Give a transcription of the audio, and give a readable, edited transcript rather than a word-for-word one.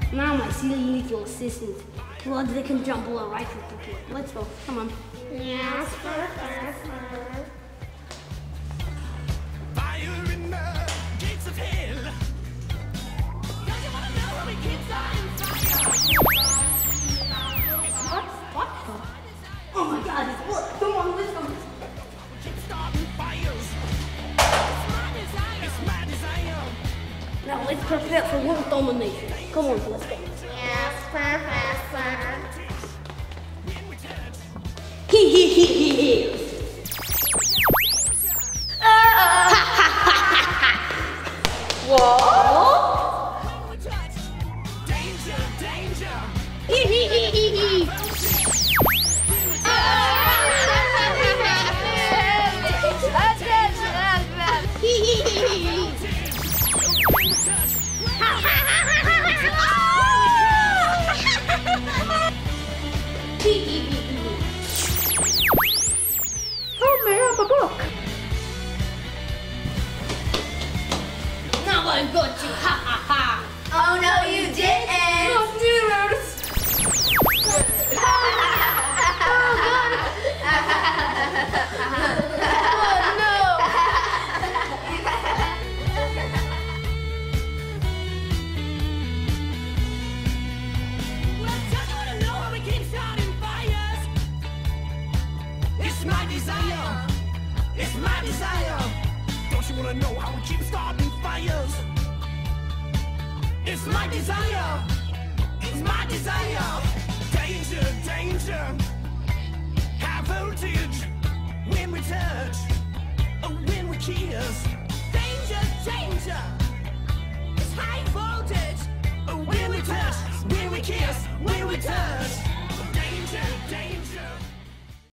Now my silly little assistant. Blood that can jump below right through the floor. Let's go. Come on. Yes, Fire in the gates of hell. Don't you wanna know how we keep starting fire? What? Oh my god, it's blood. Come on, let's go. Keep starting fires. It's my desire. Now let's prepare for world domination. Come on, let's go. yes, Professor. He. What? Danger, danger. Oh, may I have a book? Now I got you. Ha ha ha. Oh no, you didn't. Well, don't you wanna know how we keep starting fires? It's my desire. It's my desire. Don't you wanna know how we keep starting fires? It's my desire. It's my desire. Danger, danger. High voltage. When we touch. Or when we kiss. Danger, danger. It's high voltage. Or when we touch. When we kiss. When we touch. Danger, danger.